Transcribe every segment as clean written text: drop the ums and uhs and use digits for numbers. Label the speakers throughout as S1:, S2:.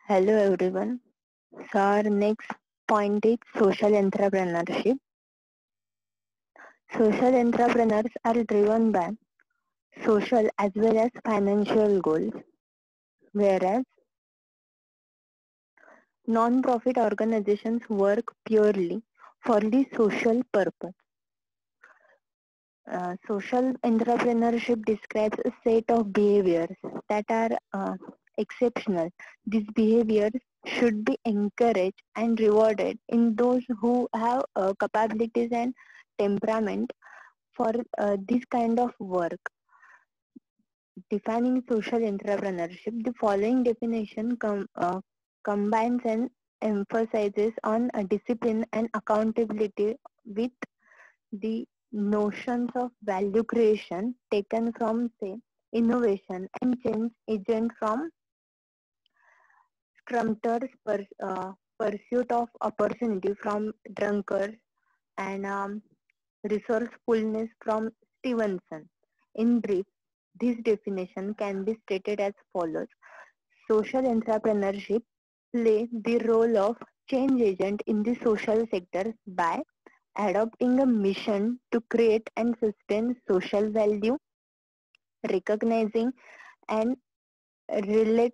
S1: Hello everyone. So our next point is social entrepreneurship. Social entrepreneurs are driven by social as well as financial goals, whereas non-profit organizations work purely for the social purpose. Social entrepreneurship describes a set of behaviors that are exceptional. These behaviors should be encouraged and rewarded in those who have capabilities and temperament for this kind of work. Defining social entrepreneurship, the following definition combines and emphasizes on discipline and accountability with the notions of value creation taken from, say, innovation and change agent from Scrumter's pursuit of opportunity from Drunkers and resourcefulness from Stevenson. In brief, this definition can be stated as follows. Social entrepreneurship play the role of change agent in the social sector by adopting a mission to create and sustain social value, recognizing and relate,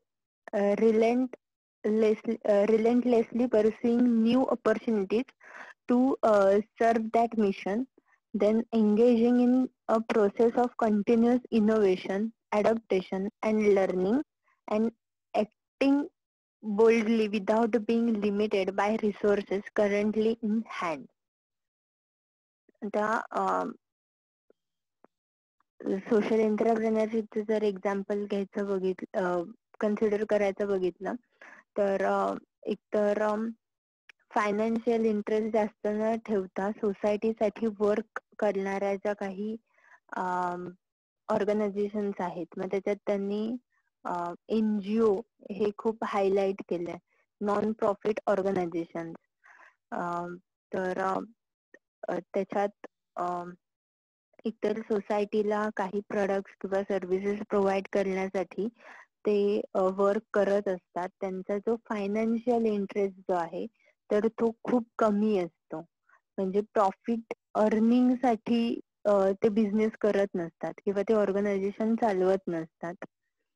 S1: relentlessly pursuing new opportunities to serve that mission, then engaging in a process of continuous innovation, adaptation and learning, and acting boldly without being limited by resources currently in hand. The social एंटरप्रेनरशिपचं जर example घ्यायचं बघितलं, consider करायचं बघितलं तर एकतर financial interest जास्त न ठेवता सोसायटीसाठी वर्क करणाऱ्या ज्या काही ऑर्गनायझेशन्स आहेत, मग त्याच्यात त्यांनी NGO हे खूप हायलाइट केलंय, नॉन प्रॉफिट ऑर्गनायझेशन. तर त्याच्यात इतर सोसायटीला काही प्रोडक्ट्स किंवा सर्व्हिसेस प्रोव्हाइड करण्यासाठी ते वर्क करत असतात. त्यांचा जो फायनान्शियल इंटरेस्ट जो आहे तर तो खूप कमी असतो. म्हणजे प्रॉफिट अर्निंग साठी ते बिझनेस करत नसतात किंवा ते ऑर्गनायझेशन चालवत नसतात.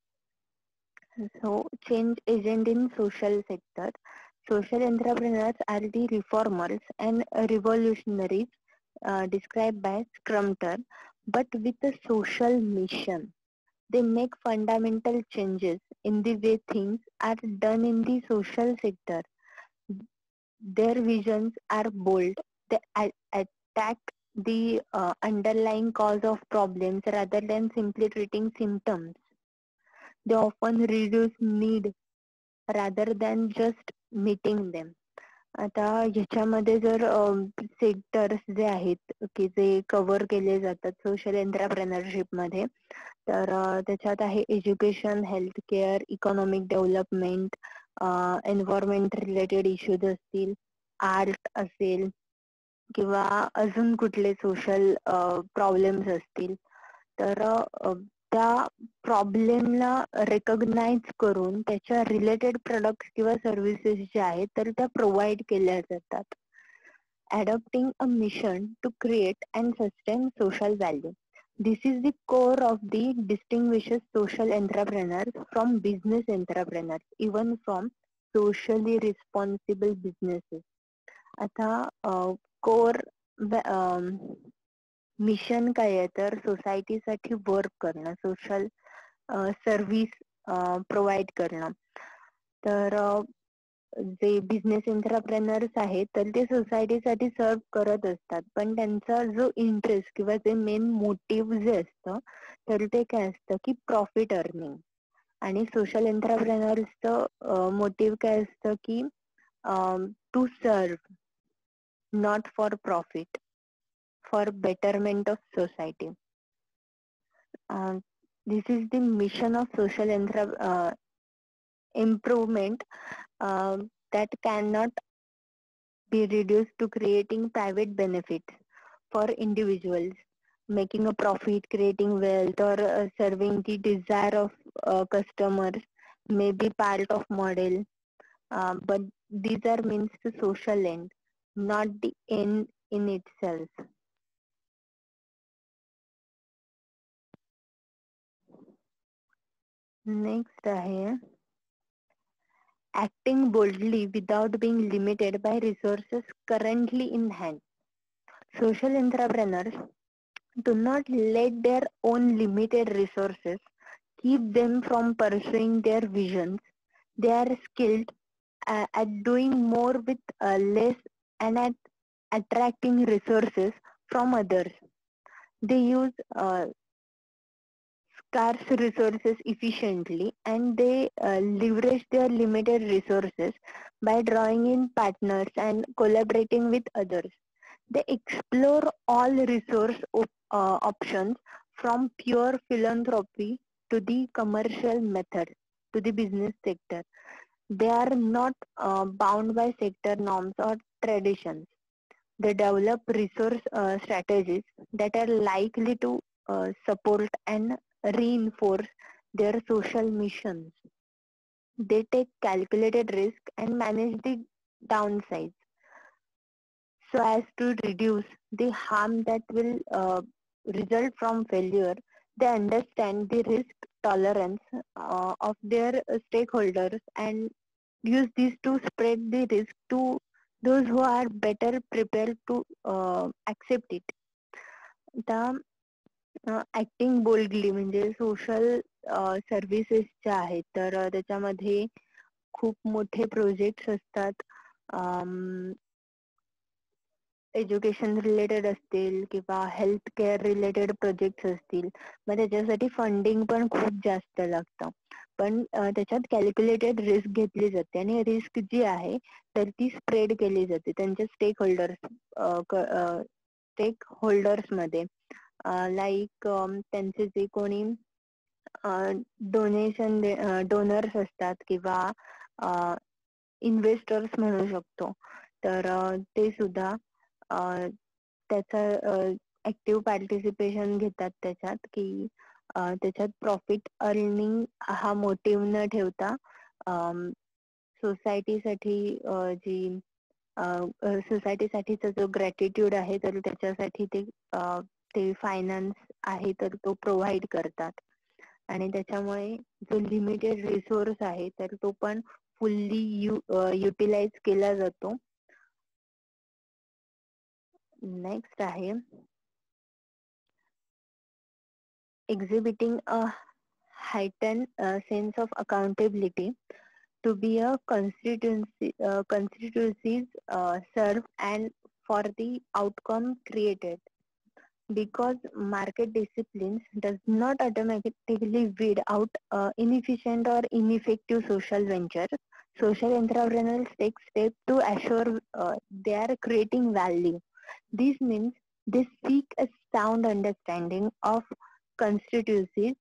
S1: So change agent in social sector. Social entrepreneurs are the reformers and revolutionaries described by Scrumter, but with a social mission. They make fundamental changes in the way things are done in the social sector. Their visions are bold. They attack the underlying cause of problems rather than simply treating symptoms. They often reduce need rather than just meeting them. आता ह्याच्यामध्ये जर sectors जे आहेत की जे cover केले जातात social entrepreneurship मध्ये, तर त्याच्यात आहे education, health care, economic development, environment related issues असतील, आर्ट असेल किंवा अजून कुठले सोशल प्रॉब्लेम्स असतील, तर त्या प्रॉब्लेमला रेकॉग्नाइज करून त्याच्या रिलेटेड प्रोडक्ट्स किंवा सर्व्हिसेस ज्या आहेत तर त्या प्रोव्हाइड केल्या जातात. Adopting a mission to create and sustain social value. This is the core of the distinguishes social entrepreneurs from business entrepreneurs, even from socially responsible businesses. आता कोर मिशन काय आहे तर सोसायटीसाठी वर्क करणं, सोशल सर्व्हिस प्रोव्हाइड करणं. तर जे business entrepreneurs आहेत तर ते सोसायटीसाठी सर्व करत असतात, पण त्यांचा जो इंटरेस्ट किंवा जे मेन मोटिव्ह जे असतं तर ते काय असतं की प्रॉफिट अर्निंग. आणि सोशल एंटरप्रेनर्सचं मोटिव्ह काय असतं की to serve, not for profit, for betterment of society. This is the mission of social improvement that cannot be reduced to creating private benefits for individuals, making a profit, creating wealth, or serving the desire of customers may be part of model, but these are means to social end, not the end in itself. Next आहे acting boldly without being limited by resources currently in hand. Social entrepreneurs do not let their own limited resources keep them from pursuing their visions. They are skilled at doing more with less and at attracting resources from others. They use scarce resources efficiently and they leverage their limited resources by drawing in partners and collaborating with others. They explore all options from pure philanthropy to the commercial method to the business sector. They are not bound by sector norms or traditions. They develop resource strategies that are likely to support and reinforce their social missions. They take calculated risk and manage the downsides so as to reduce the harm that will result from failure. They understand the risk tolerance of their stakeholders and use this to spread the risk to those who are better prepared to accept it. आता acting boldly म्हणजे social services ज्या आहेत तर त्याच्यामध्ये खूप मोठे projects असतात. Education related असतील किंवा हेल्थ केअर रिलेटेड प्रोजेक्ट्स असतील, मग त्याच्यासाठी फंडिंग पण खूप जास्त लागतं. पण त्याच्यात कॅल्क्युलेटेड रिस्क घेतली जाते आणि रिस्क जी आहे तर ती स्प्रेड केली जाते त्यांच्या स्टेक होल्डर्स मध्ये. लाईक त्यांचे जे कोणी डोनर्स असतात किंवा इन्व्हेस्टर्स म्हणू शकतो, तर ते सुद्धा त्याचा ऍक्टिव्ह पार्टिसिपेशन घेतात त्याच्यात, की त्याच्यात प्रॉफिट अर्निंग हा मोटिव्ह न ठेवता सोसायटीसाठी जी सोसायटीसाठीचा जो ग्रॅटिट्यूड आहे तर त्याच्यासाठी ते फायनान्स आहे तर तो प्रोव्हाइड करतात. आणि त्याच्यामुळे जो लिमिटेड रिसोर्स आहे तर तो पण फुल्ली युटिलाइज केला जातो. नेक्स्ट आहे exhibiting a heightened sense of accountability to be a constituencies serve and for the outcome created. Because market disciplines does not automatically weed out inefficient or ineffective social ventures, social entrepreneurs take steps to assure they are creating value. This means they seek a sound understanding of constituencies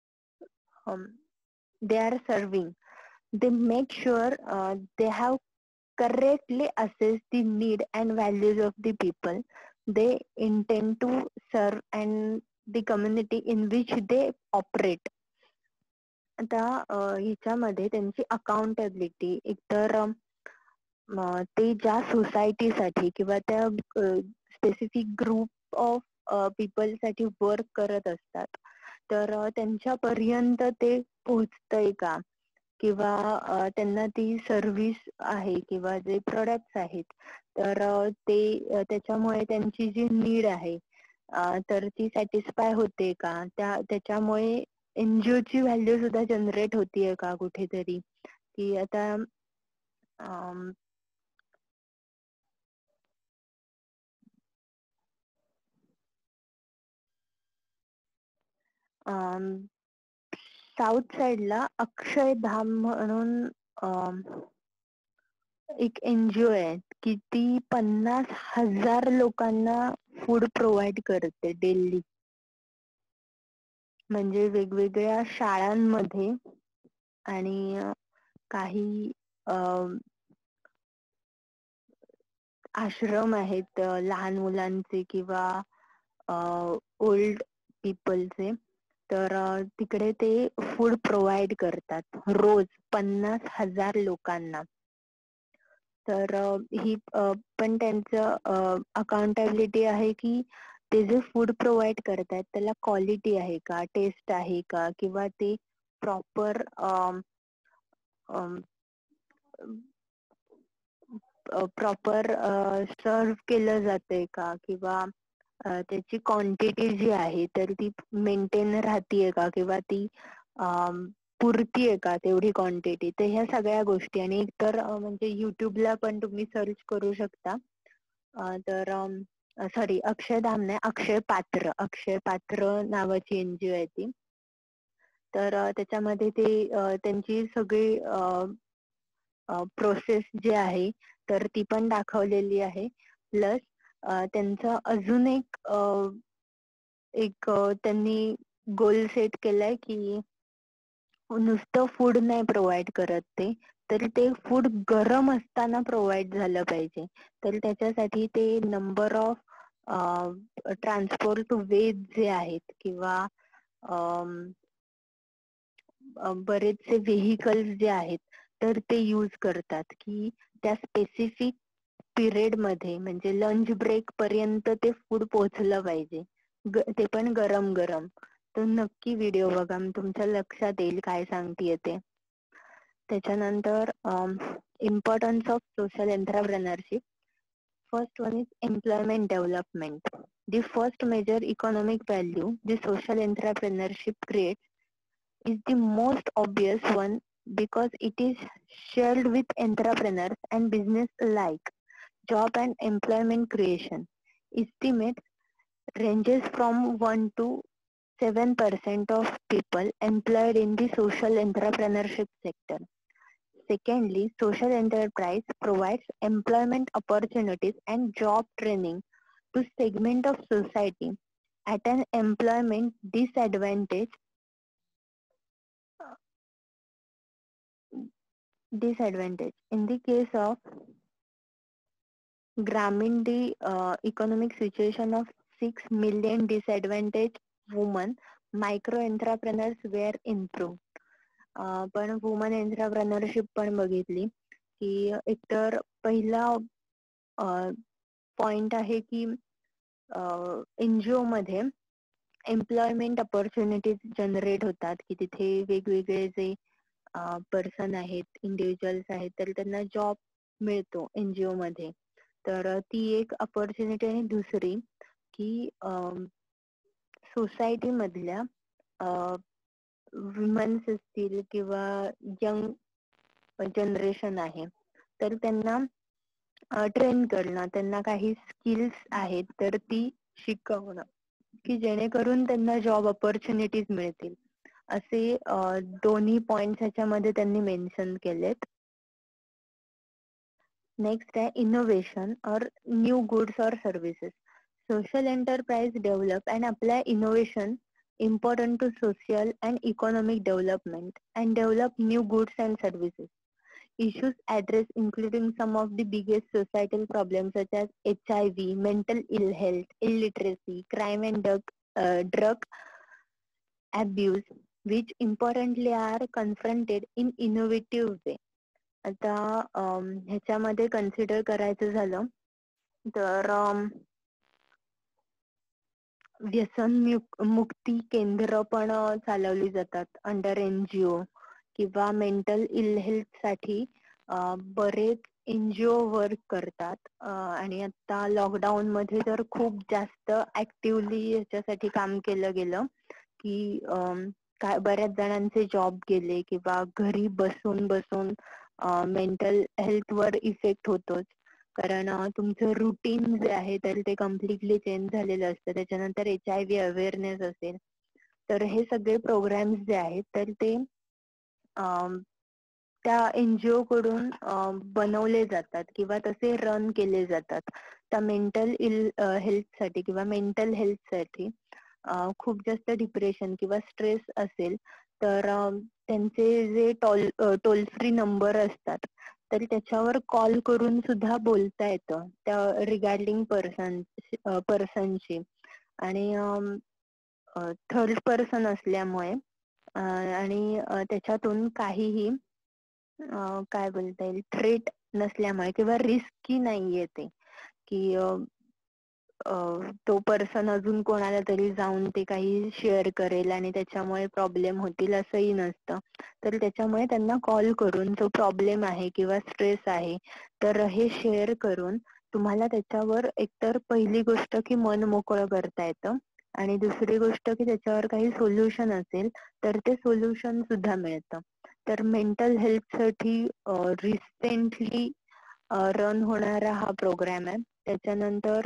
S1: they are serving. They make sure they have correctly assessed the need and values of the people they intend to serve and the community in which they operate. आता ह्याच्यामध्ये त्यांची accountability एकतर ते ज्या सोसायटीसाठी किंवा त्या specific group of people साठी वर्क करत असतात, तर त्यांच्यापर्यंत ते पोहोचतंय का, किंवा त्यांना ती सर्व्हिस आहे किंवा जे प्रोडक्ट्स आहेत तर ते त्याच्यामुळे त्यांची जी नीड आहे तर ती सॅटिस्फाय होते का, त्याच्यामुळे एनजीओ ची व्हॅल्यू सुद्धा जनरेट होतीये का कुठेतरी. की आता साऊथ साइडला अक्षयधाम म्हणून एक एनजीओ आहे की ती 50,000 लोकांना फूड प्रोव्हाइड करते डेली. म्हणजे वेगवेगळ्या शाळांमध्ये आणि काही आश्रम आहेत लहान मुलांचे किंवा ओल्ड पीपलचे, तर तिकडे ते फूड प्रोव्हाइड करतात रोज 50,000 लोकांना. तर ही पण त्यांचं अकाउंटेबिलिटी आहे की ते जे फूड प्रोव्हाइड करतायत त्याला क्वालिटी आहे का, टेस्ट आहे का, किंवा ते प्रॉपर प्रॉपर सर्व केलं जातंय का, किंवा त्याची क्वांटिटी जी आहे तर ती मेंटेन राहतीये का, किंवा ती पुरतीये का तेवढी क्वांटिटी. तर ह्या सगळ्या गोष्टी. आणि इतर म्हणजे युट्यूबला पण तुम्ही सर्च करू शकता. तर सॉरी, अक्षरधाम नाही, अक्षय पात्र नावाची एनजीओ आहे ती. तर त्याच्यामध्ये ते त्यांची सगळी प्रोसेस जी आहे तर ती पण दाखवलेली आहे. प्लस त्यांचं अजून एक त्यांनी गोल सेट केलाय की नुसतं फूड नाही प्रोव्हाइड करत ते, तर ते फूड गरम असताना प्रोव्हाइड झालं पाहिजे. तर त्याच्यासाठी ते नंबर ऑफ ट्रान्सपोर्ट वेज जे आहेत किंवा बरेचसे व्हेइकल्स जे आहेत तर ते यूज करतात की त्या स्पेसिफिक पिरियड मध्ये, म्हणजे लंच ब्रेक पर्यंत ते फूड पोहोचलं पाहिजे, ते पण गरम गरम. तर नक्की व्हिडिओ बघा, तुमच्या लक्षात येईल काय सांगतेय ते. त्याच्यानंतर importance of social entrepreneurship. First one is employment development. The first major economic value the social entrepreneurship creates is the most obvious one because it is shared with entrepreneurs and business alike. Job and employment creation. Estimate ranges from 1 to 7% of people employed in the social entrepreneurship sector. Secondly, social enterprise provides employment opportunities and job training to segment of society at an employment disadvantage. In the case of Grameen, the economic situation of 6 million disadvantaged women, micro entrepreneurs were improved. पण woman entrepreneurship पण बघितली की एकतर पहिला point आहे की NGO मध्ये employment opportunities generate होतात की तिथे वेगवेगळे जे पर्सन आहेत, इंडिव्हिज्युअल्स आहेत, तर त्यांना जॉब मिळतो एनजीओ मध्ये. तर ती एक अपॉर्च्युनिटी. आणि दुसरी की सोसायटी मधल्या वुमन्स असतील किंवा यंग जनरेशन आहे तर त्यांना ट्रेन करणं, त्यांना काही स्किल्स आहेत तर ती शिकवणं की जेणेकरून त्यांना जॉब अपॉर्च्युनिटीज मिळतील. असे दोन्ही पॉइंट्स ह्याच्यामध्ये त्यांनी मेन्शन केलेत. नेक्स्ट आहे इनोव्हेशन और न्यू गुड्स और services. Social enterprise develop and apply innovation important to social and economic development and develop new goods and services. Issues addressed including some of the biggest societal problems such as HIV, mental ill health, illiteracy, crime and drug abuse, which importantly are confronted in innovative way. आता ह्याच्यामध्ये consider करायचं झालं तर व्यसन मुक्ती केंद्र पण चालवली जातात अंडर एनजीओ, किंवा मेंटल इल हेल्थ साठी बरेच एनजीओ वर्क करतात. आणि आता लॉकडाऊन मध्ये तर खूप जास्त ऍक्टिव्हली याच्यासाठी काम केलं गेलं की बऱ्याच जणांचे जॉब गेले किंवा घरी बसून बसून मेंटल हेल्थ वर इफेक्ट होतोच. कारण तुमचं रुटीन जे आहे तर ते कम्प्लिटली चेंज झालेलं असतं. त्याच्यानंतर HIV अवेअरनेस असेल, तर हे सगळे प्रोग्राम्स जे आहेत तर ते त्या एनजीओ कडून बनवले जातात किंवा तसे रन केले जातात. त्या मेंटल हेल्थ साठी किंवा मेंटल हेल्थ साठी खूप जास्त डिप्रेशन किंवा स्ट्रेस असेल तर त्यांचे जे टोल फ्री नंबर असतात तर त्याच्यावर कॉल करून सुद्धा बोलता येतं त्या रिगार्डिंग पर्सनशी. आणि थर्ड पर्सन असल्यामुळे आणि त्याच्यातून काहीही काय बोलता येईल थ्रेट नसल्यामुळे किंवा रिस्की नाहीये ते, की तो पर्सन अजून कोणाला तरी जाऊन ते काही शेअर करेल आणि त्याच्यामुळे प्रॉब्लेम होतील असंही नसतं. तर त्याच्यामुळे त्यांना कॉल करून जो प्रॉब्लेम आहे किंवा स्ट्रेस आहे तर हे शेअर करून तुम्हाला त्याच्यावर एकतर पहिली गोष्ट की मन मोकळं करता येतं, आणि दुसरी गोष्ट की त्याच्यावर काही सोल्युशन असेल तर ते सोल्युशन सुद्धा मिळतं. तर मेंटल हेल्थ साठी रिसेंटली रन होणारा हा प्रोग्राम आहे. त्याच्यानंतर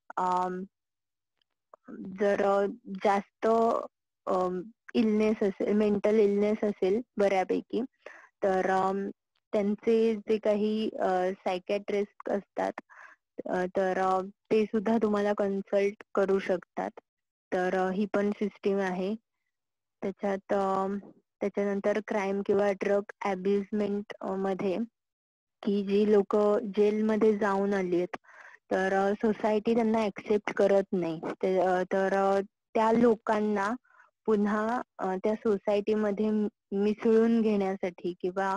S1: जर जास्त इलनेस असेल, मेंटल इलनेस असेल बऱ्यापैकी, तर त्यांचे जे काही सायकॅट्रिस्ट असतात तर ते सुद्धा तुम्हाला कन्सल्ट करू शकतात. तर ही पण सिस्टीम आहे. त्याच्यात त्याच्यानंतर क्राईम किंवा ड्रग अब्युजमेंट मध्ये की जी लोक जेलमध्ये जाऊन आली आहेत तर सोसायटी त्यांना ऍक्सेप्ट करत नाही, तर त्या लोकांना पुन्हा त्या सोसायटीमध्ये मिसळून घेण्यासाठी किंवा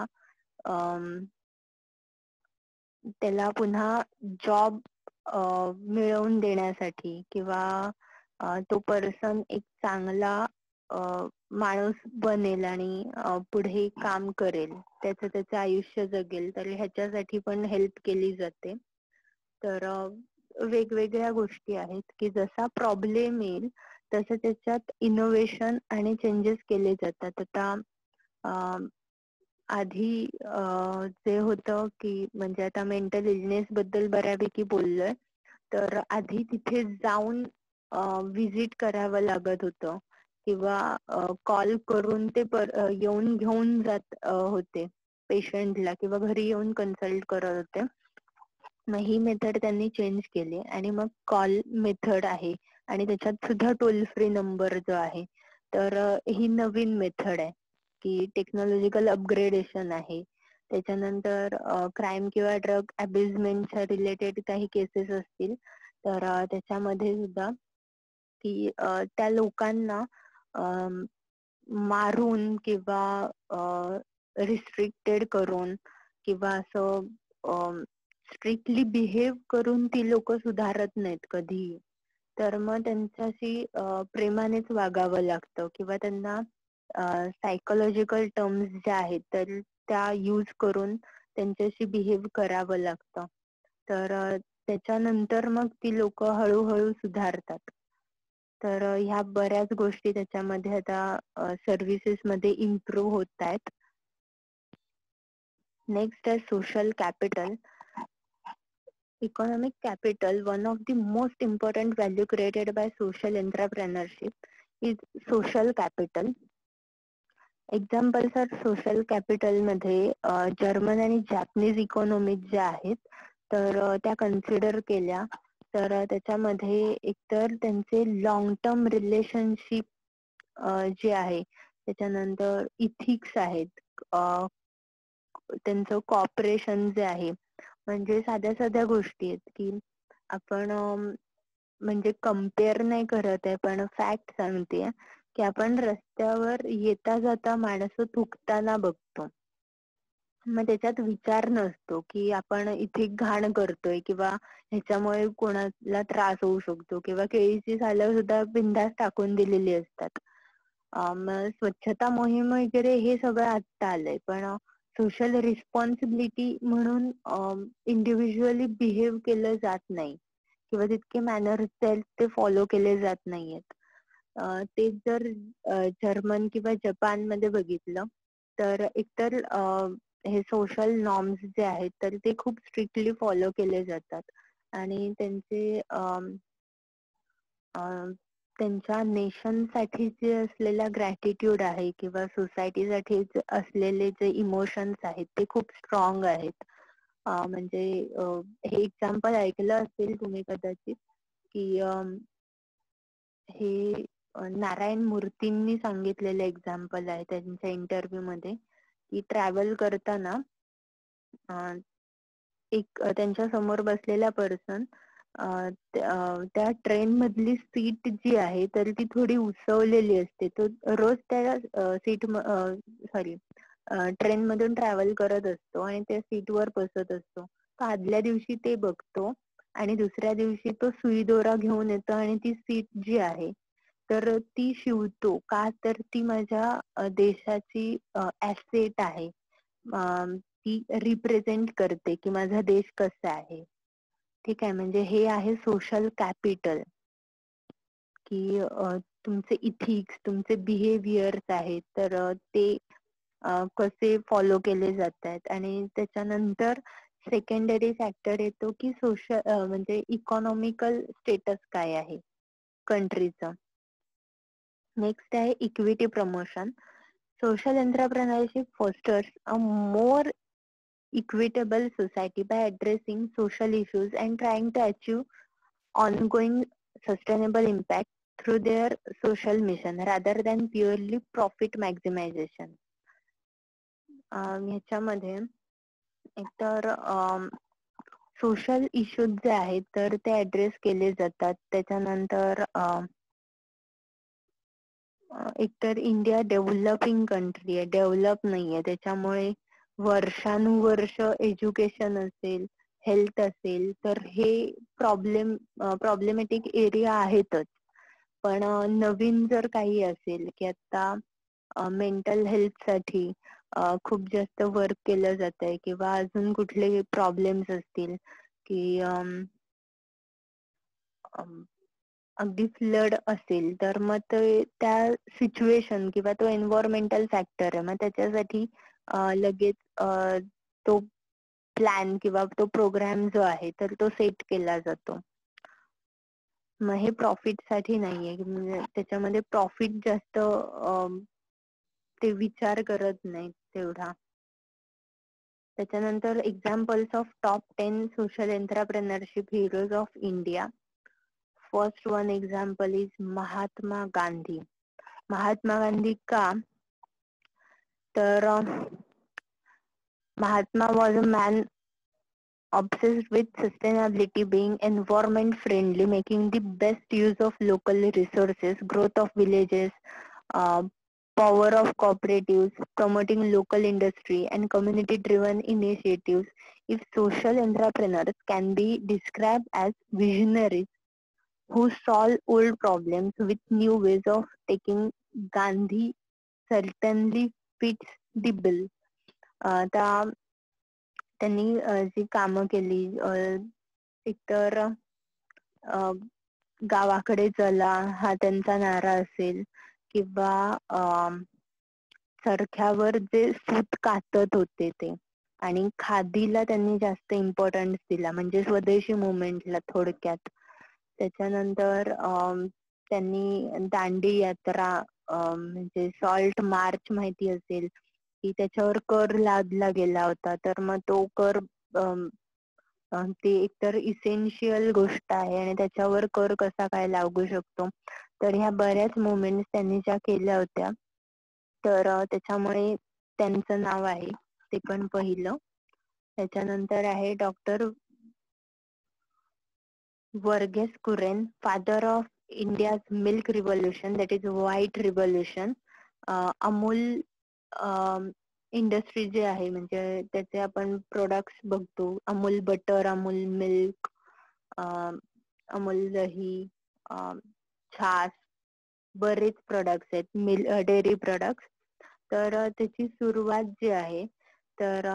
S1: त्याला पुन्हा जॉब मिळवून देण्यासाठी किंवा तो पर्सन एक चांगला माणूस बनेल आणि पुढे काम करेल, त्याचं आयुष्य जगेल, तर ह्याच्यासाठी पण हेल्प केली जाते. तर वेगवेगळ्या गोष्टी आहेत की जसा प्रॉब्लेम येईल तसं त्याच्यात इनोव्हेशन आणि चेंजेस केले जातात. आता आधी जे होतं की म्हणजे आता मेंटल इलनेस बद्दल बऱ्यापैकी बोललोय, तर आधी तिथे जाऊन विजिट करावं लागत होतं किंवा कॉल करून ते येऊन घेऊन जात होते पेशंटला किंवा घरी येऊन कन्सल्ट करत होते. मग ही मेथड त्यांनी चेंज केली आणि मग कॉल मेथड आहे आणि त्याच्यात सुद्धा टोल फ्री नंबर जो आहे. तर ही नवीन मेथड आहे की टेक्नॉलॉजिकल अपग्रेडेशन आहे. त्याच्यानंतर क्राईम किंवा ड्रग अब्युजमेंटच्या रिलेटेड काही केसेस असतील तर त्याच्यामध्ये सुद्धा की त्या लोकांना मारून किंवा रिस्ट्रिक्टेड करून किंवा असं स्ट्रिक्टली बिहेव करून ती लोक सुधारत नाहीत कधीही. तर मग त्यांच्याशी प्रेमानेच वागावं लागतं किंवा त्यांना सायकोलॉजिकल टर्म्स ज्या आहेत तर त्या यूज करून त्यांच्याशी बिहेव करावं लागतं. तर त्याच्यानंतर मग ती लोक हळूहळू सुधारतात. तर ह्या बऱ्याच गोष्टी त्याच्यामध्ये आता सर्व्हिसेस मध्ये इम्प्रूव्ह होत आहेत. नेक्स्ट आहे social capital. Economic capital, one of the most important value created by social entrepreneurship, is social capital. Examples are social capital मध्ये जर्मन आणि जॅपनीज इकॉनॉमी ज्या आहेत तर त्या कन्सिडर केल्या तर त्याच्यामध्ये एकतर त्यांचे लॉंग टर्म रिलेशनशिप जे आहे, त्याच्यानंतर इथिक्स आहेत, त्यांचं कॉपरेशन जे आहे, म्हणजे साध्या साध्या गोष्टी आहेत की आपण म्हणजे कम्पेअर नाही करत आहे पण फॅक्ट सांगते की आपण रस्त्यावर येता जाता माणसं थुकताना बघतो. मग त्याच्यात विचार नसतो की आपण इथे घाण करतोय किंवा ह्याच्यामुळे कोणाला त्रास होऊ शकतो किंवा केळीची सालं सुद्धा बिनधास्त टाकून दिलेली असतात. मग स्वच्छता मोहीम वगैरे हे सगळं आता आलंय, पण सोशल रिस्पॉन्सिबिलिटी म्हणून इंडिव्हिज्युअली बिहेव केलं जात नाही किंवा तितके मॅनर्स ते फॉलो केले जात नाहीयेत. तेच जर जर्मन किंवा जपान मध्ये बघितलं तर एकतर हे सोशल नॉर्म्स जे आहेत तर ते खूप स्ट्रिक्टली फॉलो केले जातात आणि त्यांच्या नेशनसाठी जे असलेला ग्रॅटिट्यूड आहे किंवा सोसायटीसाठी असलेले जे इमोशन्स आहेत ते खूप स्ट्रॉंग आहेत. म्हणजे हे एक्झाम्पल ऐकलं असेल तुम्ही कदाचित की हे नारायण मूर्तींनी सांगितलेलं एक्झाम्पल आहे त्यांच्या इंटरव्ह्यू मध्ये की ट्रॅव्हल करताना एक त्यांच्या समोर बसलेला पर्सन त्या ट्रेन मधली सीट जी आहे तर ती थोडी उसवलेली असते, तो रोज त्या सीट सॉरी ट्रेन मधून ट्रॅव्हल करत असतो आणि त्या सीटवर बसत असतो. तो आदल्या दिवशी ते बघतो आणि दुसऱ्या दिवशी तो सुई दोरा घेऊन येतो आणि ती सीट जी आहे तर ती शिवतो. का तर ती माझ्या देशाची ऍसेट आहे. ती रिप्रेझेंट करते की माझा देश कसा आहे. ठीक आहे, म्हणजे हे आहे सोशल कॅपिटल, की तुमचे इथिक्स, तुमचे बिहेवियर्स आहेत तर ते कसे फॉलो केले जात आहेत. आणि त्याच्यानंतर सेकंडरी फॅक्टर येतो की सोशल म्हणजे इकॉनॉमिकल स्टेटस काय आहे कंट्रीचं. नेक्स्ट आहे equity promotion. Social entrepreneurship fosters a more equitable society by addressing social issues and trying to achieve ongoing sustainable impact through their social mission rather than purely profit maximization. ह्याच्यामध्ये एकतर social issues जे आहेत तर ते address केले जातात. त्याच्यानंतर एकतर इंडिया डेव्हलपिंग कंट्री आहे, डेव्हलप नाहीये, त्याच्यामुळे वर्षानुवर्ष एज्युकेशन असेल, हेल्थ असेल तर हे प्रॉब्लेमॅटिक एरिया आहेतच. पण नवीन जर काही असेल की आता मेंटल हेल्थ साठी खूप जास्त वर्क केलं जात आहे किंवा अजून कुठले प्रॉब्लेम्स असतील की अगदी फ्लड असेल तर मग त्या सिच्युएशन किंवा तो एन्व्हायरमेंटल फॅक्टर आहे, मग त्याच्यासाठी लगेच तो प्लॅन किंवा तो प्रोग्राम जो आहे तर तो सेट केला जातो. मग हे प्रॉफिट साठी नाहीये, म्हणजे त्याच्यामध्ये प्रॉफिट जास्त ते विचार करत नाहीत तेवढा. त्याच्यानंतर examples of top 10 social entrepreneurship heroes of India. First one example is Mahatma Gandhi. Mahatma Gandhi का तर Mahatma was a man obsessed with sustainability, being environment friendly, making the best use of local resources, growth of villages, uh, power of cooperatives, promoting local industry and community driven initiatives. If social entrepreneurs can be described as visionaries who solve old problems with new ways of taking, Gandhi certainly fits the bill. त्यांनी जी कामं केली एकतर गावाकडे चला हा त्यांचा नारा असेल किंवा चरख्यावर जे सूत कातत होते ते, आणि खादीला त्यांनी जास्त इम्पॉर्टन्स दिला म्हणजे स्वदेशी मुवमेंटला थोडक्यात. त्याच्यानंतर त्यांनी दांडी यात्रा म्हणजे सॉल्ट मार्च माहिती असेल की त्याच्यावर कर लादला गेला होता. तर मग तो कर ते एकतर इसेन्शियल गोष्ट आहे आणि त्याच्यावर कर कसा काय लागू शकतो. तर ह्या बऱ्याच मुवमेंट्स त्यांनी ज्या केल्या होत्या तर त्याच्यामुळे त्यांचं नाव आहे ते पण पहिलं. त्याच्यानंतर आहे doctor Verghese Kurren, father of India's milk revolution, that is white revolution. Amul industry जे आहे म्हणजे त्याचे आपण प्रोडक्ट्स बघतो, अमूल बटर, अमूल मिल्क, अमूल दही, छास, बरेच प्रोडक्ट्स आहेत डेअरी प्रोडक्ट्स. तर त्याची सुरुवात जी आहे तर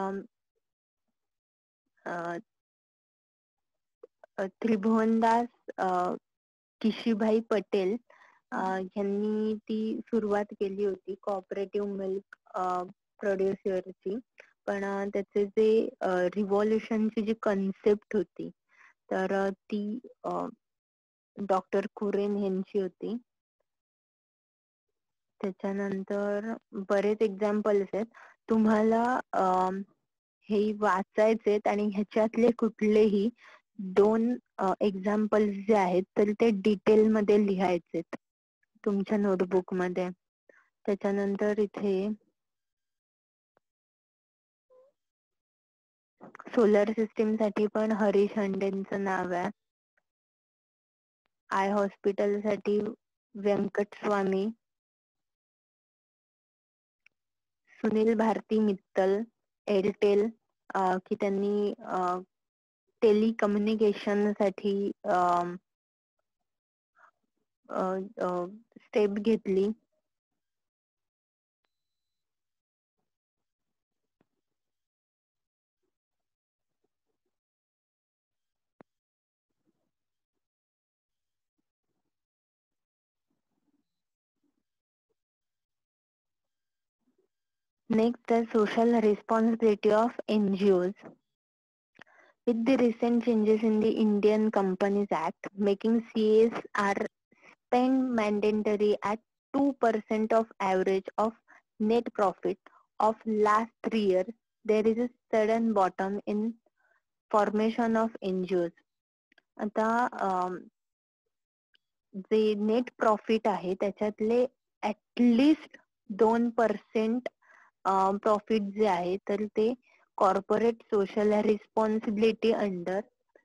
S1: त्रिभुवनदास किशीभाई पटेल यांनी ती सुरुवात केली होती कोऑपरेटिव्ह मिल्क प्रोड्युसरची. पण त्याचे जे रिव्हॉल्युशनची जी कन्सेप्ट होती तर ती डॉक्टर कुरेन यांची होती. त्याच्यानंतर बरेच एक्झाम्पल्स आहेत, तुम्हाला हे वाचायचे आणि ह्याच्यातले कुठलेही 2 एक्झाम्पल्स जे आहेत तर ते डिटेल मध्ये लिहायचे तुमच्या नोटबुक मध्ये. त्याच्यानंतर इथे सोलर सिस्टीम साठी पण हरीश हंडेंचं नाव आहे. आय हॉस्पिटल साठी व्यंकट स्वामी, सुनील भारती मित्तल, एअरटेल, की त्यांनी टेलिकम्युनिकेशन साठी स्टेप घेतली. Next, the social responsibility of NGOs. With the recent changes in the Indian Companies Act, making CSR spend mandatory at 2% of average of net profit of last 3 years, there is a sudden bottom in formation of NGOs. आता जे net profit आहे त्याच्यातले at least 2% profit जे आहे तर ते corporate social responsibility under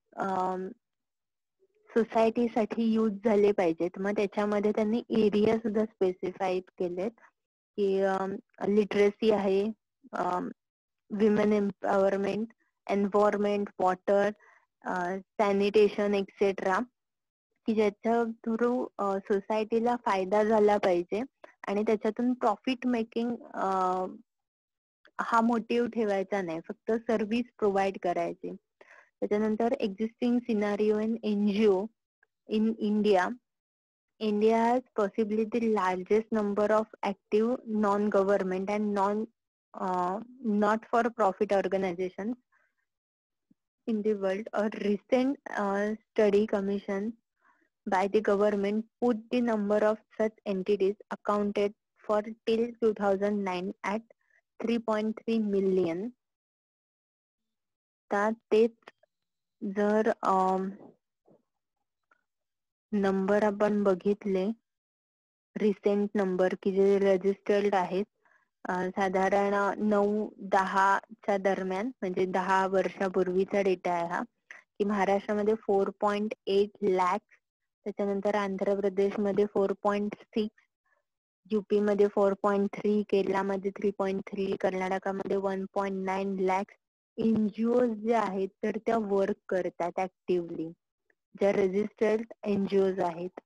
S1: सोसायटीसाठी use झाले पाहिजेत. मग त्याच्यामध्ये त्यांनी एरिया सुद्धा स्पेसिफाईड केलेत की लिटरसी आहे, women empowerment, environment, water, sanitation etcetera, की ज्याच्या थ्रू सोसायटीला फायदा झाला पाहिजे आणि त्याच्यातून प्रॉफिट मेकिंग हा मोटिव्ह ठेवायचा नाही, फक्त सर्व्हिस प्रोव्हाइड करायची. त्याच्यानंतर existing scenario in NGO in India. India has possibly the largest number of active non-government and not-for-profit organizations in the world. A recent study commissioned by the government put the number of such entities accounted for till 2009 at 3.3 million. तेच जर number आपण बघितले, recent number की जे registered आहेत, साधारण 9-10 च्या दरम्यान, म्हणजे 10 वर्षापूर्वीचा डेटा आहे हा, की महाराष्ट्रामध्ये 4.8 लाख, त्याच्यानंतर आंध्र प्रदेशमध्ये 4.6, युपी मध्ये 4.3, केरळमध्ये 3.3, कर्नाटकामध्ये 1.9 लाख एनजीओ जे आहेत तर त्या वर्क करतात ऍक्टिव्हली, ज्या रजिस्टर्ड एनजीओ आहेत.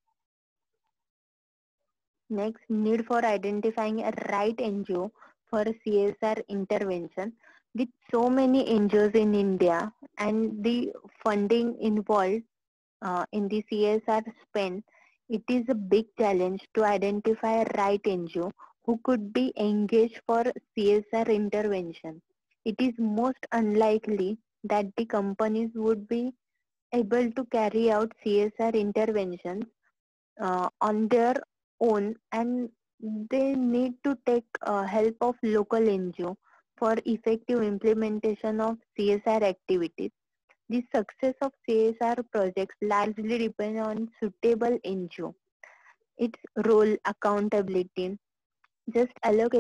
S1: Next, need for identifying a right NGO for CSR intervention. With so many NGOs in India and the funding involved in the CSR spend, it is a big challenge to identify a right NGO who could be engaged for CSR intervention. It is most unlikely that the companies would be able to carry out CSR interventions on their own, and they need to take help of local NGO for effective implementation of CSR activities. The success of CSR projects largely depend on suitable NGO, its role, accountability. Just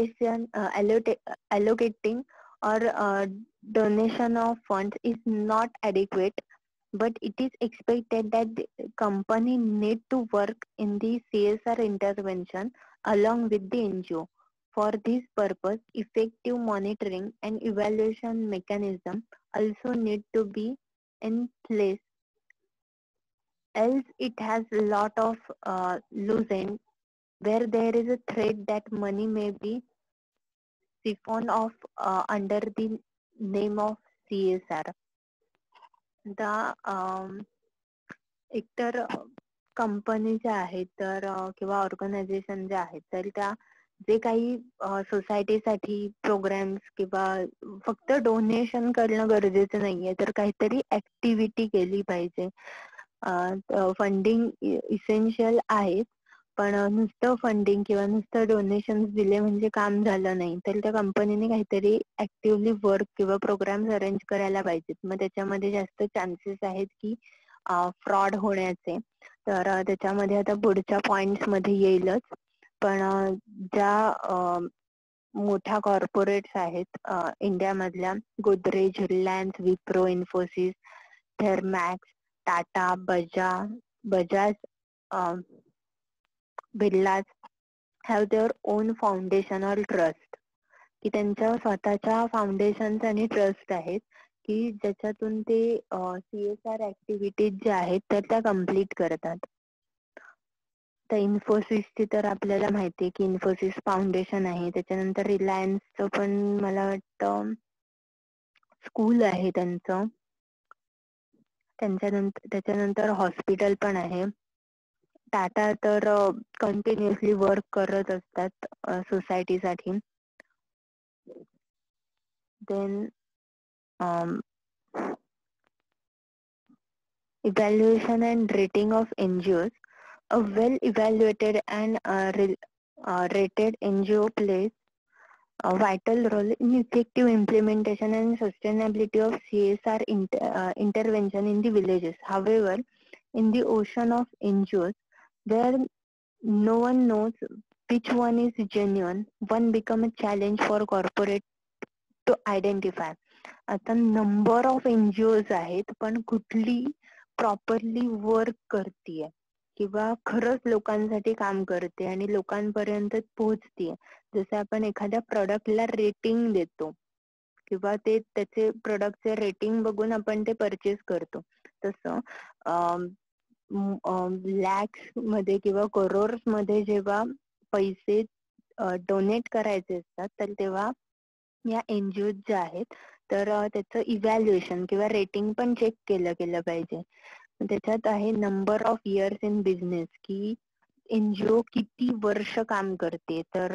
S1: allocating or donation of funds is not adequate, but it is expected that the company need to work in the CSR intervention along with the NGO. For this purpose, effective monitoring and evaluation mechanism also need to be in place, else it has a lot of loose end where there is a threat that money may be siphoned off under the name of CSR. The एकतर company ज्या आहेत तर किंवा organisation ज्या आहेत तर त्या जे काही सोसायटीसाठी प्रोग्राम्स किंवा फक्त डोनेशन करणं गरजेचं नाहीये, तर काहीतरी ऍक्टिव्हिटी केली पाहिजे. फंडिंग इसेन्शियल आहे, पण नुसतं फंडिंग किंवा नुसतं डोनेशन दिले म्हणजे काम झालं नाही, तर त्या कंपनीने काहीतरी ऍक्टिव्हली वर्क किंवा प्रोग्राम्स अरेंज करायला पाहिजेत. मग त्याच्यामध्ये जास्त चान्सेस आहेत की फ्रॉड होण्याचे. तर त्याच्यामध्ये आता पुढच्या पॉइंट्स मध्ये येईलच, पण ज्या मोठ्या कॉर्पोरेट्स आहेत इंडियामधल्या, Godrej, Reliance, Wipro, Infosys, Thermax, Tata, Bajaj, Birlas have their own foundation or trust. की त्यांच्या स्वतःच्या फाउंडेशन्स आणि ट्रस्ट आहेत की ज्याच्यातून ते CSR ऍक्टिव्हिटीज ज्या आहेत तर त्या कम्प्लीट करतात. तर इन्फोसिसची तर आपल्याला माहिती आहे की इन्फोसिस फाउंडेशन आहे. त्याच्यानंतर रिलायन्सचं पण मला वाटतं स्कूल आहे त्यांचं. त्याच्यानंतर हॉस्पिटल पण आहे. टाटा तर कंटिन्युअसली वर्क करत असतात सोसायटीसाठी. Then evaluation and rating of NGOs. A well-evaluated and rated NGO plays a vital role in effective implementation and sustainability of CSR intervention in the villages. However, in the ocean of NGOs, where no one knows which one is genuine, one become a challenge for corporate to identify. आता number of NGOs आहेत पण कुठली properly work करतीये किंवा खरंच लोकांसाठी काम करते आणि लोकांपर्यंत पोहोचतीये. जसं आपण एखाद्या प्रोडक्टला रेटिंग देतो किंवा ते त्याचे प्रोडक्टचे रेटिंग बघून आपण ते परचेस करतो. तसं लॅक्स मध्ये किंवा करोर्स मध्ये जेव्हा पैसे डोनेट करायचे असतात तर तेव्हा या NGO ज्या आहेत तर त्याचं इव्हॅल्युएशन किंवा रेटिंग पण चेक केलं गेलं पाहिजे. त्याच्यात आहे number of years in business की NGO किती वर्ष काम करते. तर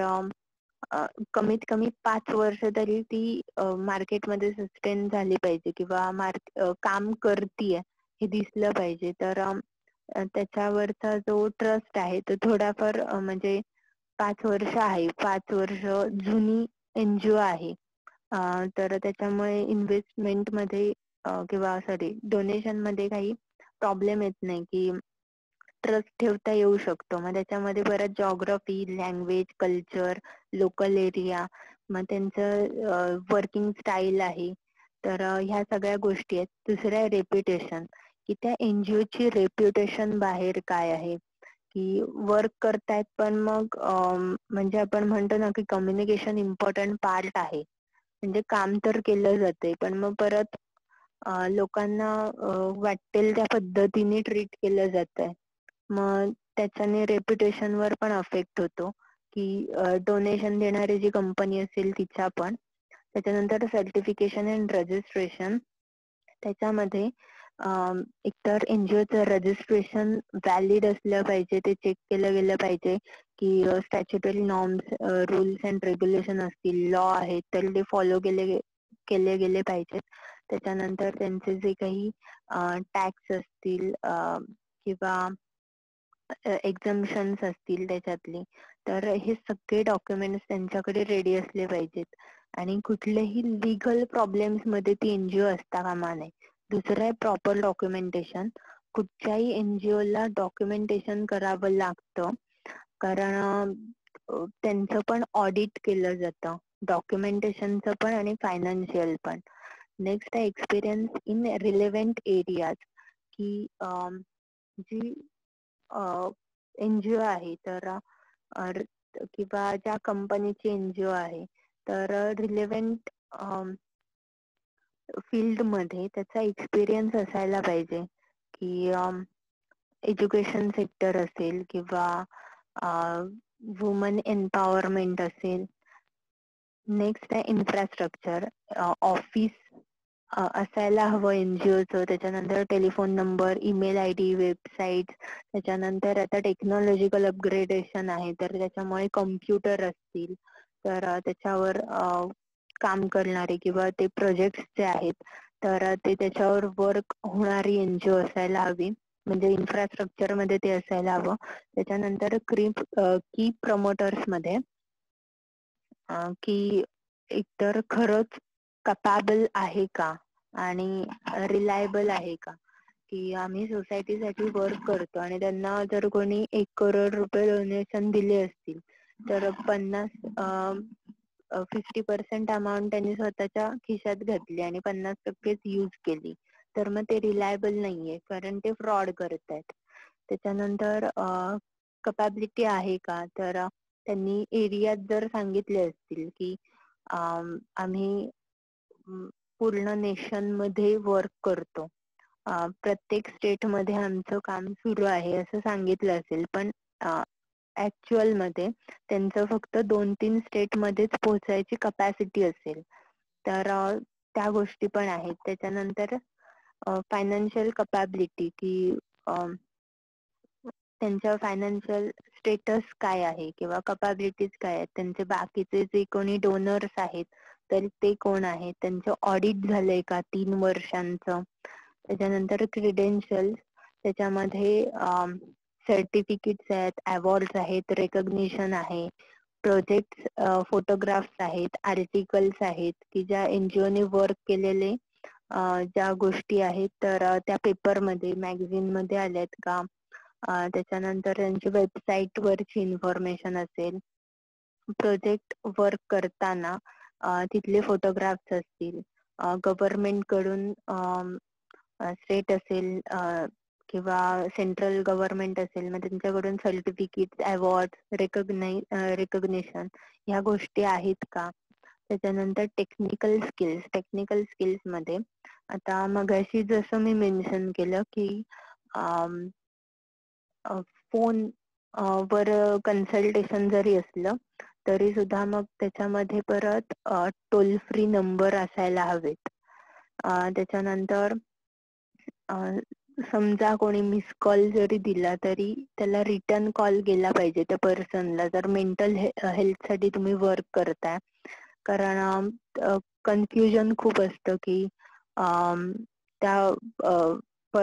S1: कमीत कमी 5 वर्ष तरी ती मार्केटमध्ये सस्टेन झाली पाहिजे किंवा काम करतीये हे दिसलं पाहिजे. तर त्याच्यावरचा जो ट्रस्ट आहे तो थोडाफार म्हणजे 5 वर्ष आहे, 5 वर्ष जुनी NGO आहे. तर त्याच्यामुळे इन्व्हेस्टमेंट मध्ये किंवा डोनेशन मध्ये काही प्रॉब्लेम येत नाही की ट्रस्ट ठेवता येऊ शकतो. मग त्याच्यामध्ये परत geography, language, culture, local area, मग त्यांचं वर्किंग स्टाईल आहे. तर ह्या सगळ्या गोष्टी आहेत. दुसरं आहे रेप्युटेशन की त्या NGO ची रेप्युटेशन बाहेर काय आहे की वर्क करतायत पण मग म्हणजे आपण म्हणतो ना की कम्युनिकेशन इम्पॉर्टंट पार्ट आहे. म्हणजे काम तर केलं जाते पण मग परत लोकांना वाटेल त्या पद्धतीने ट्रीट केलं जातंय. मग त्याच्याने रेप्युटेशन वर पण अफेक्ट होतो की डोनेशन देणारी जी कंपनी असेल तिच्या पण. त्याच्यानंतर सर्टिफिकेशन अँड रजिस्ट्रेशन. त्याच्यामध्ये एकतर NGOचं रजिस्ट्रेशन व्हॅलिड असलं पाहिजे. ते चेक केलं गेलं पाहिजे की statutory norms, rules and regulation असतील, लॉ आहेत तर ते फॉलो केले गेले पाहिजेत. त्याच्यानंतर त्यांचे जे काही टॅक्स असतील किंवा एक्झम्पशन्स असतील त्याच्यातले तर हे सगळे डॉक्युमेंट्स त्यांच्याकडे रेडी असले पाहिजेत आणि कुठल्याही लिगल प्रॉब्लेम्स मध्ये ती NGO असता कामा नये. दुसरं आहे प्रॉपर डॉक्युमेंटेशन. कुठच्याही NGO ला डॉक्युमेंटेशन करावं लागतं कारण त्यांचं पण ऑडिट केलं जातं, डॉक्युमेंटेशनचं पण आणि फायनान्शियल पण. नेक्स्ट आहे एक्सपिरियन्स इन रिलेव्हंट एरियाज की जी NGO आहे तर किंवा ज्या कंपनीची NGO आहे तर रिलेव्हंट फील्ड मध्ये त्याचा एक्सपिरियन्स असायला पाहिजे की एज्युकेशन सेक्टर असेल किंवा वुमन एम्पॉवरमेंट असेल. नेक्स्ट आहे इन्फ्रास्ट्रक्चर. ऑफिस असायला हवं NGOचं. त्याच्यानंतर telephone number, email ID, website. त्याच्यानंतर आता टेक्नॉलॉजिकल अपग्रेडेशन आहे तर त्याच्यामुळे कम्प्युटर असतील तर त्याच्यावर काम करणारे किंवा ते प्रोजेक्ट जे आहेत तर ते त्याच्यावर वर्क होणारी NGO असायला हवी. म्हणजे इन्फ्रास्ट्रक्चर मध्ये ते असायला हवं. त्याच्यानंतर की प्रमोटर्स मध्ये की एकतर खरंच कपॅबल आहे का आणि रिलायबल आहे का की आम्ही सोसायटीसाठी वर्क करतो आणि त्यांना जर कोणी 1 करोड रुपये डोनेशन दिले असतील तर 50% अमाऊंट त्यांनी स्वतःच्या खिशात घातली आणि 50%च यूज केली तर मग ते रिलायबल नाहीये कारण ते फ्रॉड करतायत. त्याच्यानंतर कपॅबिलिटी आहे का तर त्यांनी एरियात जर सांगितले असतील की आम्ही पूर्ण नेशन मध्ये वर्क करतो. प्रत्येक स्टेट मध्ये आमचं काम सुरू आहे असं सांगितलं असेल, पण ऍक्च्युअल मध्ये त्यांचं फक्त 2-3 स्टेट मध्येच पोहोचायची कपॅसिटी असेल. तर त्या गोष्टी पण आहेत. त्याच्यानंतर फायनान्शियल कपॅबिलिटी, की त्यांच्या फायनान्शियल स्टेटस काय आहे किंवा कपॅबिलिटीज काय आहेत, त्यांचे बाकीचे जे कोणी डोनर्स आहेत तर ते कोण आहेत, त्यांचं ऑडिट झालंय का 3 वर्षांचं. त्याच्यानंतर क्रीडेन्शियल, त्याच्यामध्ये सर्टिफिकेट्स आहेत, अवॉर्ड्स आहेत, रेकॉग्निशन आहे, प्रोजेक्ट फोटोग्राफ्स आहेत, आर्टिकल्स आहेत की ज्या एनजीओ ने वर्क केलेले ज्या गोष्टी आहेत तर त्या पेपर मध्ये, मॅगझिन मध्ये आल्यात का. त्याच्यानंतर त्यांची वेबसाईट वरची इन्फॉर्मेशन असेल, प्रोजेक्ट वर्क करताना तिथले फोटोग्राफ्स असतील, गव्हर्नमेंट कडून स्टेट असेल किंवा सेंट्रल गव्हर्नमेंट असेल, मग त्यांच्याकडून सर्टिफिकेट, अवॉर्ड, रेकॉग्निशन ह्या गोष्टी आहेत का. त्याच्यानंतर टेक्निकल स्किल्स मध्ये आता मगाशी जसं मी मेन्शन केलं की फोन वर कन्सल्टेशन जरी असलं तरी सुद्धा मग त्याच्यामध्ये परत टोल फ्री नंबर असायला हवेत. त्याच्यानंतर समजा कोणी मिस कॉल जरी दिला तरी त्याला रिटर्न कॉल गेला पाहिजे त्या पर्सनला, जर मेंटल हेल्थ साठी तुम्ही वर्क करताय. कारण कन्फ्युजन खूप असतं की त्या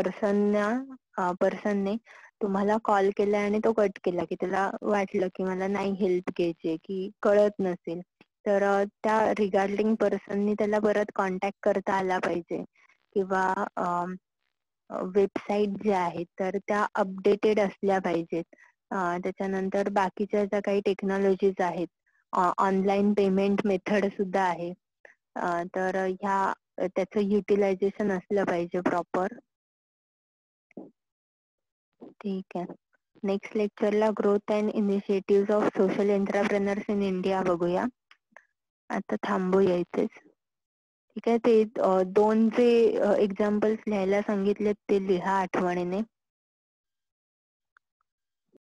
S1: पर्सनने तुम्हाला कॉल केला आणि तो कट केला की त्याला वाटलं की मला नाही हेल्प घ्यायची, की कळत नसेल, तर त्या रिगार्डिंग पर्सननी त्याला परत कॉन्टॅक्ट करता आला पाहिजे. किंवा वेबसाईट ज्या आहेत तर त्या अपडेटेड असल्या पाहिजेत. त्याच्यानंतर बाकीच्या ज्या काही टेक्नॉलॉजीज आहेत, ऑनलाईन पेमेंट मेथड सुद्धा आहे, तर ह्या त्याचं युटिलायझेशन असलं पाहिजे प्रॉपर. ठीक आहे. नेक्स्ट लेक्चरला growth and initiative of social entrepreneurs in India बघूया. आता थांबूया इथेच. ठीक आहे. ते 2 जे एक्झाम्पल्स लिहायला सांगितले ते लिहा आठवणीने.